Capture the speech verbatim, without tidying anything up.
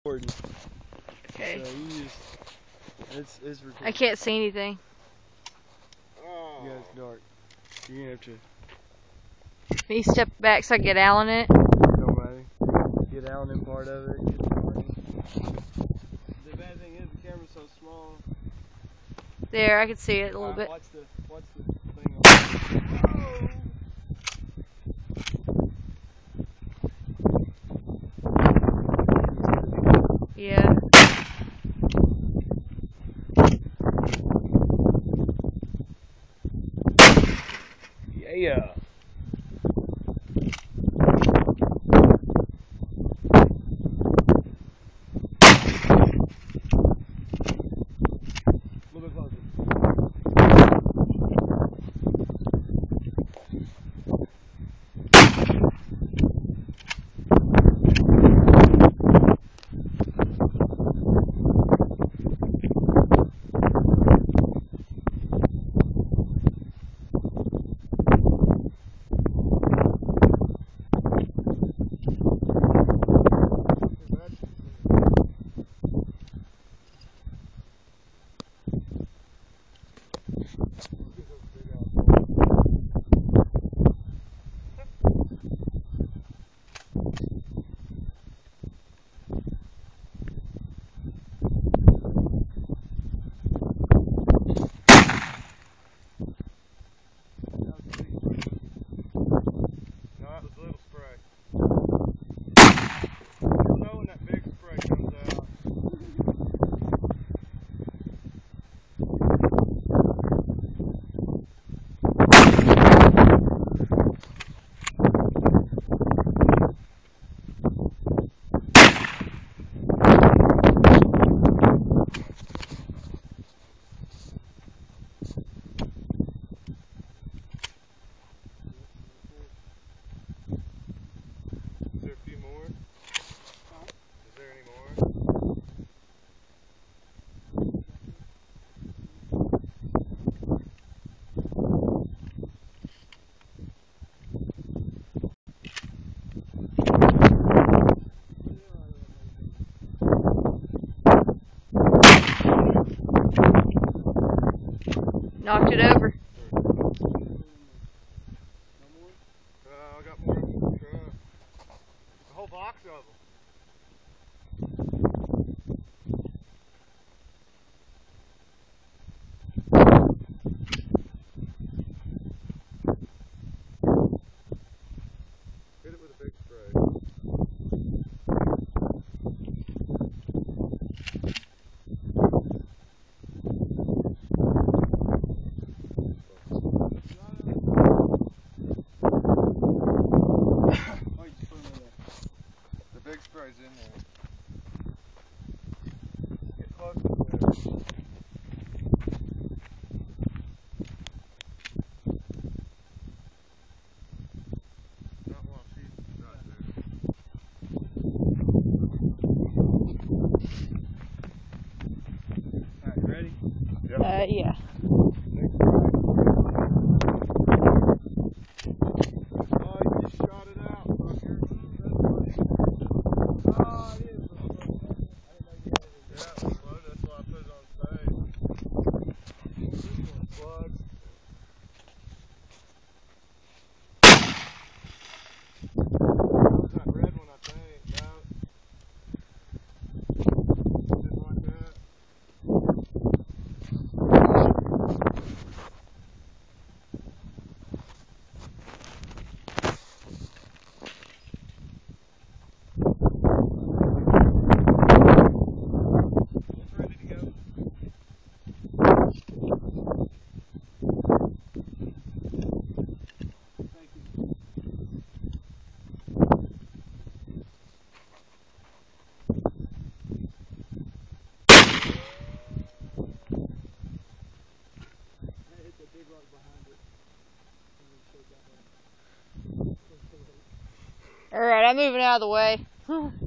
Okay. So you just, it's, it's recording. I can't see anything. Oh. Yeah, it's dark. You're gonna have to. Can you step back so I get Al in it? Don't matter. Get Alan in part of it. Get the bad thing is the camera's so small. There, I can see it a little Right, bit. watch the, watch the thing on. Yeah. Yeah. A little bit closer. Knocked it over. Uh, I got more. Uh, a whole box of them. Hit it with a big spray. The big spray's in there. Get close to there. Not while she's right there. Alright, ready? Yep. Uh, yeah. Oh, you just shot it out, fucker. Oh, it is. Yeah, it's loaded. That's why I put it on stage. Plug. That red one, I think. No. Just like that. It's ready to go. Thank you. Hit the big rock behind it. Alright, I'm moving out of the way.